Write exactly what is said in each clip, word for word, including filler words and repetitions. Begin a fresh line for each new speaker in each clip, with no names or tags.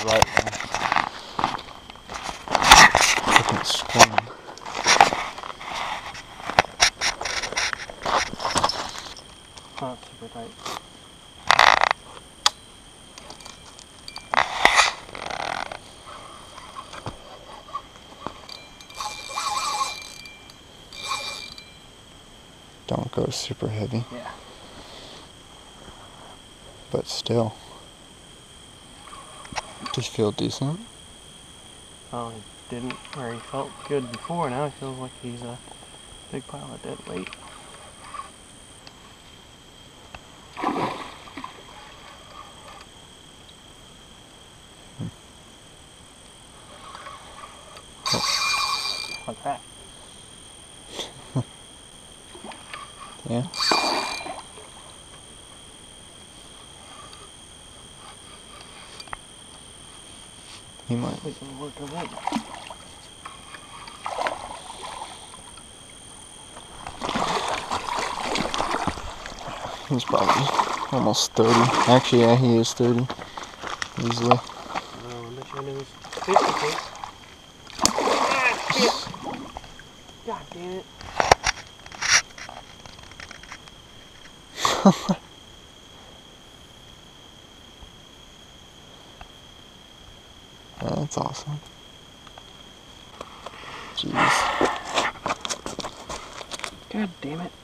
right now. Freaking squirm.
Not super tight.
Don't go super heavy.
Yeah.
But still. Just feel decent.
Well, he didn't where he felt good before. Now he feels like he's a big pile of dead weight. Like that.
Yeah. He might.
We can work on that.
He's probably almost thirty. Actually, yeah, he is thirty. Easily.
Oh, I bet you I knew his fifty case. Ah, shit! God damn it.
That's awesome. Jeez.
God damn it.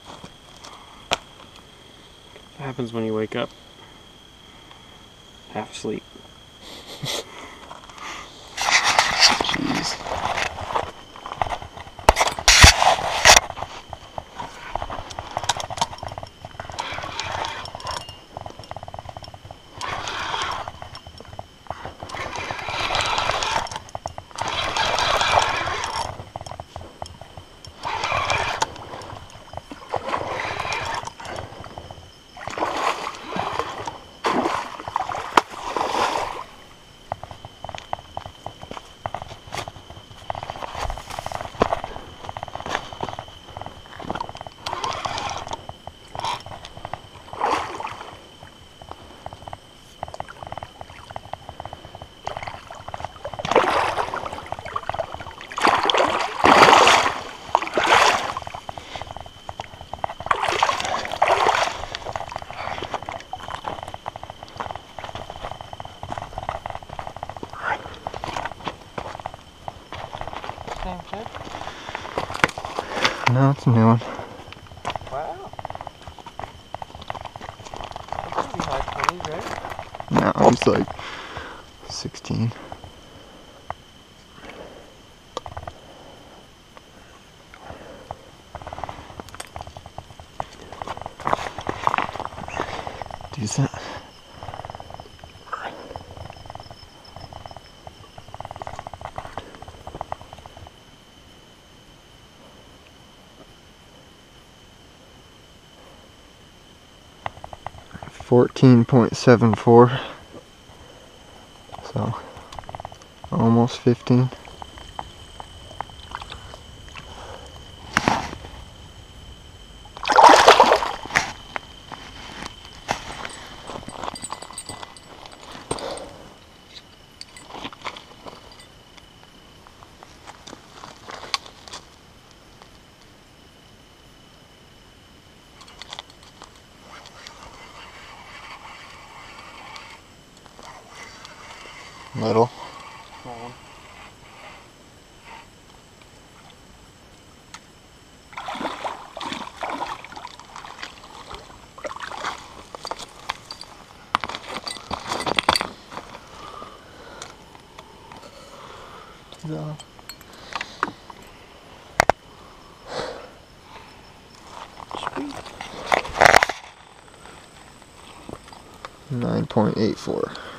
What happens when you wake up half asleep?
Jeez.
Same shit?
No, it's a new one.
Wow. That's gonna be high twenties, right?
No, he's like sixteen. Decent. fourteen point seven four, so almost fifteen. Little.
Small one.
Yeah. nine point eight four.